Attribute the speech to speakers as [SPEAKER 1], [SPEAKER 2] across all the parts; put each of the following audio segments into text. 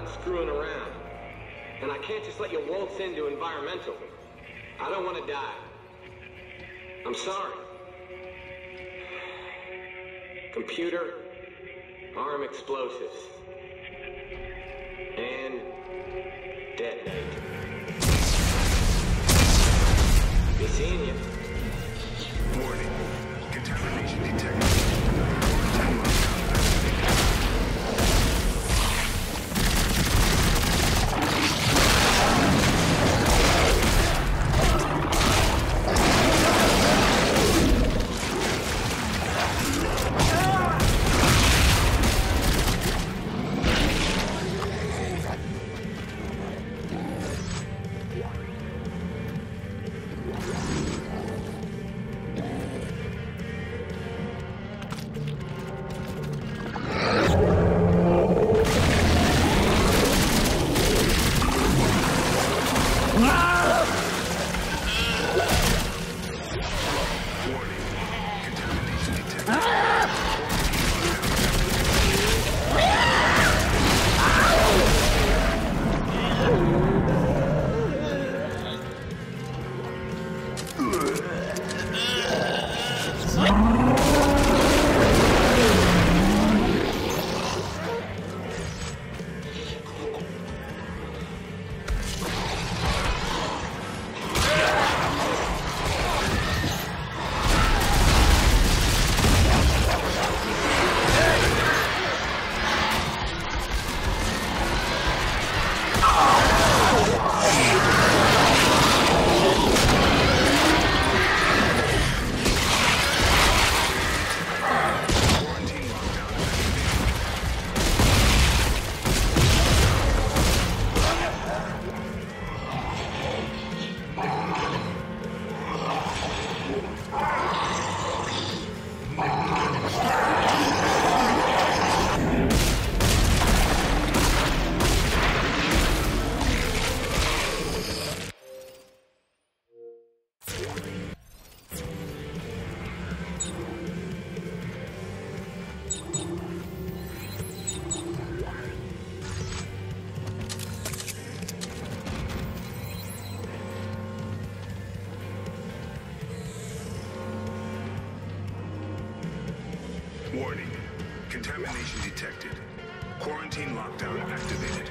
[SPEAKER 1] not screwing around. And I can't just let you waltz into environmental. I don't want to die. I'm sorry. Computer, arm explosives. And detonate. Be seeing you.
[SPEAKER 2] Warning. Contamination detected. Warning. Contamination detected. Quarantine lockdown activated.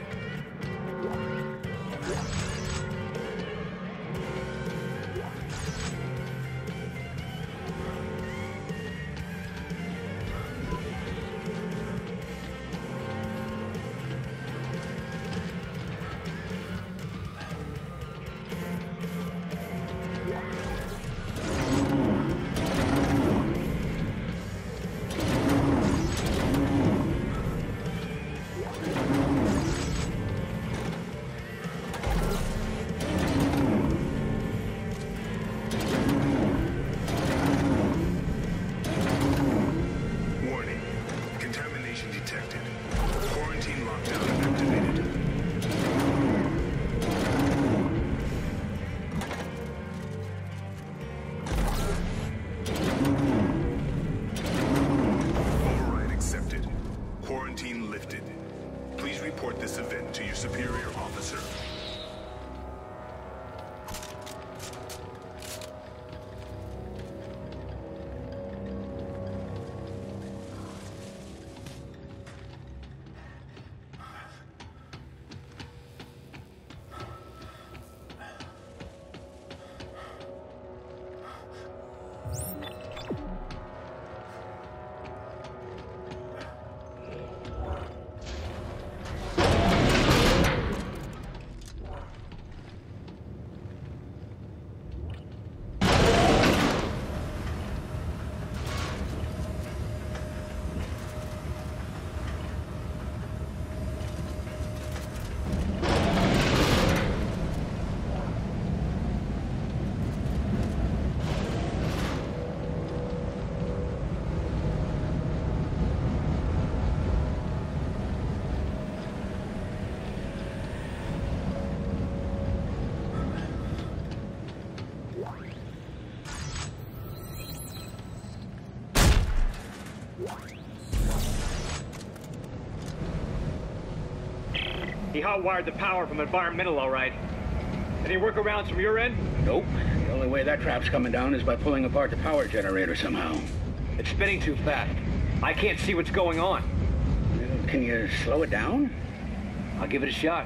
[SPEAKER 3] He hot-wired the power from environmental, all right. Any workarounds from your end?
[SPEAKER 4] Nope. The only way that trap's coming down is by pulling apart the power generator somehow.
[SPEAKER 3] It's spinning too fast. I can't see what's going on.
[SPEAKER 4] Can you slow it down?
[SPEAKER 3] I'll give it a shot.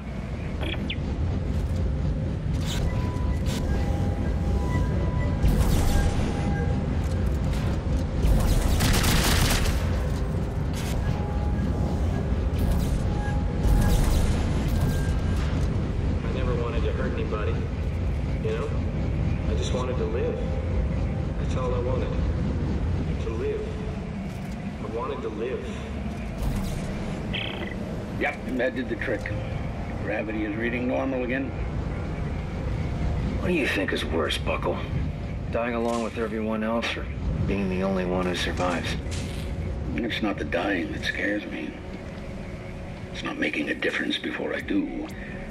[SPEAKER 4] That did the trick. Gravity is reading normal again.
[SPEAKER 3] What do you think is worse, Buckle? Dying along with everyone else, or being the only one who survives?
[SPEAKER 4] It's not the dying that scares me. It's not making a difference before I do.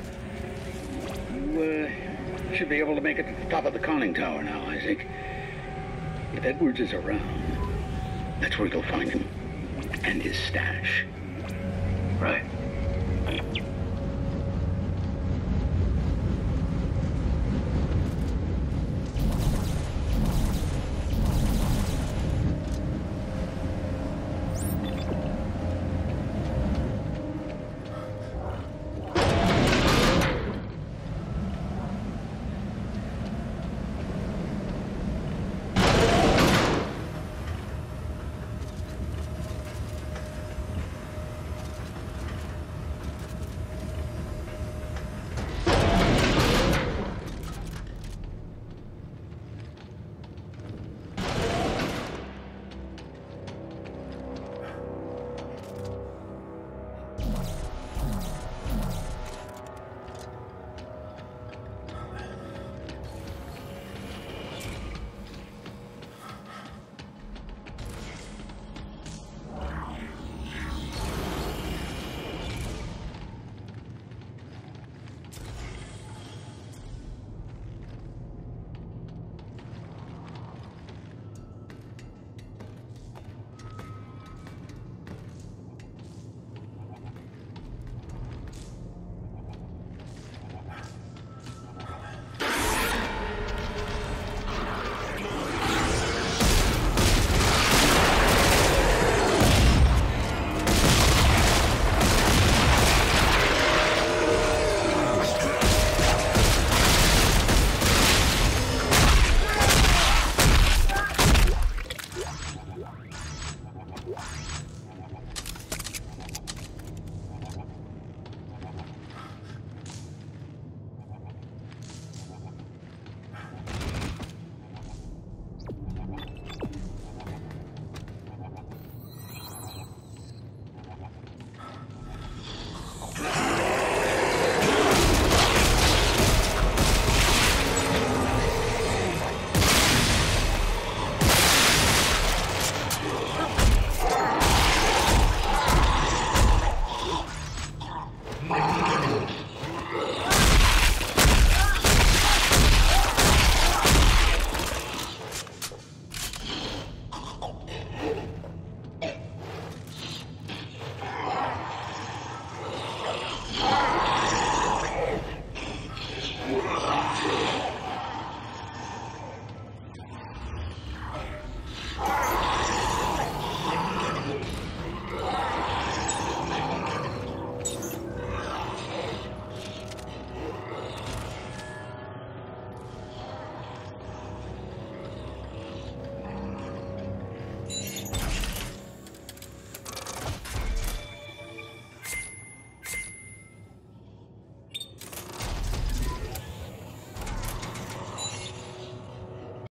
[SPEAKER 4] You should be able to make it to the top of the conning tower now, Isaac. If Edwards is around, that's where you'll find him. And his stash.
[SPEAKER 3] Right.